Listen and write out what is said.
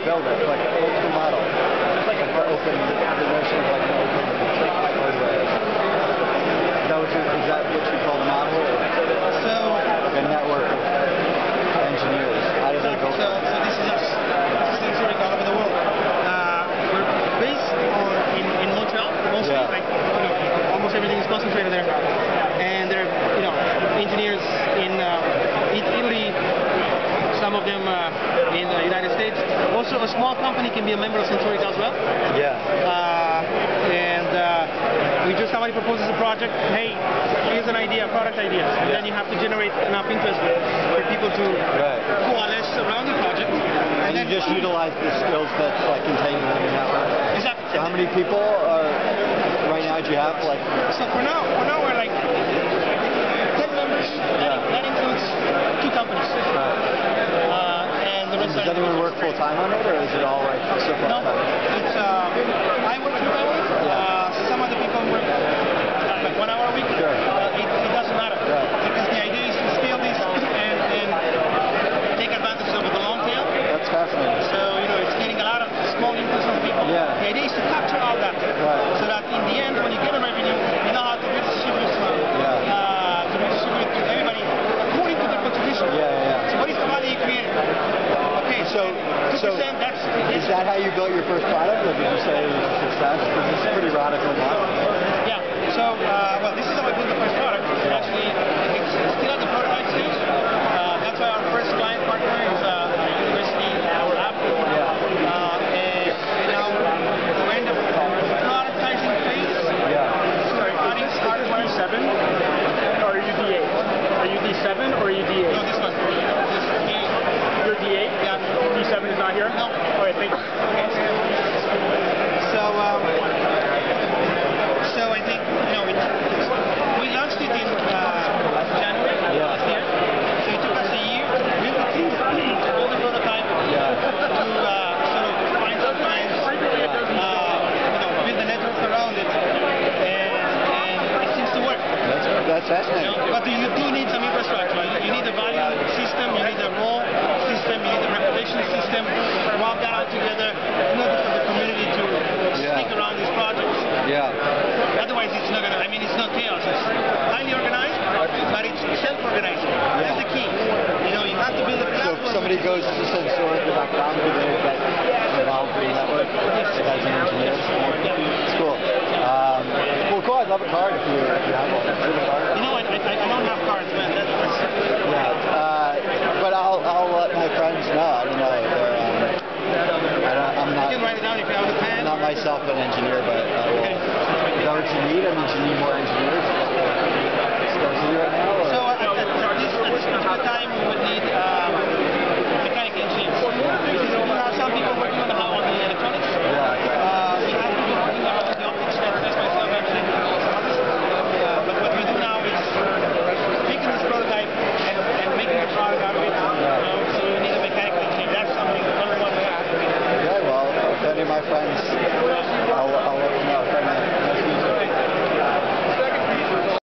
build it. Like, what's the model? It's like an open, the notion of like an open hardware. Is that what you call the model? Or So, like a network of engineers. How do they build so this is us. This is SENSORICA all over the world. We're based in Montreal, mostly. Yeah. Like, almost everything is concentrated there. And there are, engineers in Italy, some of them in the United States. Also, a small company can be a member of SENSORICA as well. Yeah. We just somebody proposes a project. Hey, here's an idea, product idea. And then you have to generate enough interest for people to coalesce around the project. And then you just utilize the skills that's like contained in the network. Exactly. So how many people are right now? Do you have like? So for now we're like 10 members. That includes 2 companies. And the rest. Does anyone work full time on it, or is it all like so No, it's I work full time on it. Some other people work like 1 hour a week. Sure. It doesn't matter because the idea is to scale this and take advantage of the long tail. That's fascinating. So it's getting a lot of small inputs from people. Yeah. The idea is to capture all that, so that in the end, when you get a revenue, you know how to redistribute to everybody according to their contribution. So what is the value you created? Okay, so 2%. Is that how you built your first product, or did you say it was a success? Because it's a pretty radical model. Yeah. So well, this is how I built the first product. Actually, it's still at the prototype stage. That's why our first client partner is a university or lab. And now we're in the prototyping phase. Sorry, adding hardware 7. Or are you D8? Are you D7 or are you D8? No, this one. This is D8. You're D8? Yeah. D7 is not here? No. All right, thank you. So I think we launched it in January last year. So it took us a year to build the team, to build the prototype, to sort of find some clients, build the network around it, and it seems to work. That's fascinating. But you do need some infrastructure. You need a value system, you need a role system, you need a reputation system. Wrap that all together in order for the community to stick around these projects. Otherwise, it's not gonna. I mean, it's not chaos. It's highly organized, but it's self-organizing. That's the key. You have to build a platform. So if somebody goes to SENSORICA.com, do they get involved in the network as an engineer? It's cool. Well, cool. I'd love a card if you have one. Do you have a card? I don't have cards, man. But I'll let my friends know. I don't know. I'm not. You can write it down if you have a pen. Not myself an engineer, but is that what you need? I mean, do you need more engineers?